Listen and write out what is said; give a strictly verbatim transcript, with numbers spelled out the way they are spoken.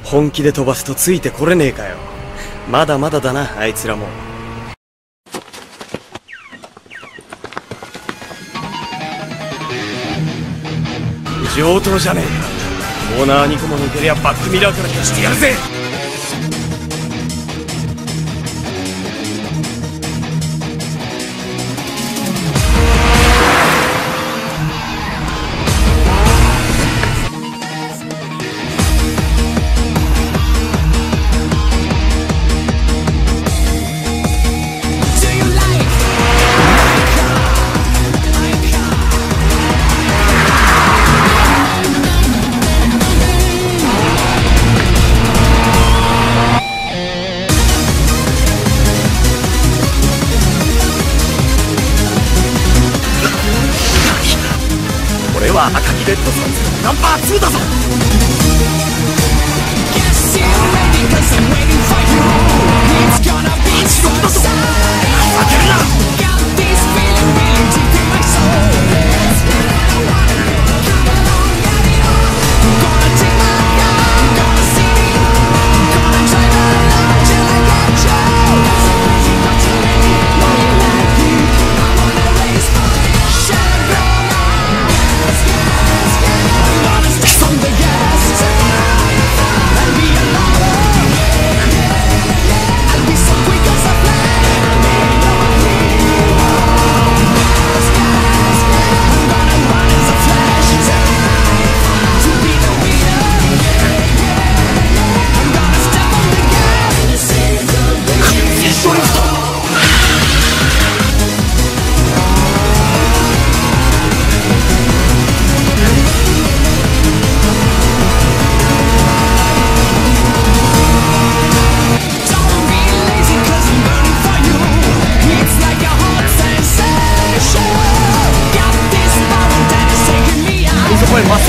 本気で飛ばすとついてこれねえかよ。まだまだだな、あいつらも。上等じゃねえか。コーナーにこも抜けりゃバックミラーから消してやるぜ。赤木レッドさんナンバーツーだぞ。負けるな。まっ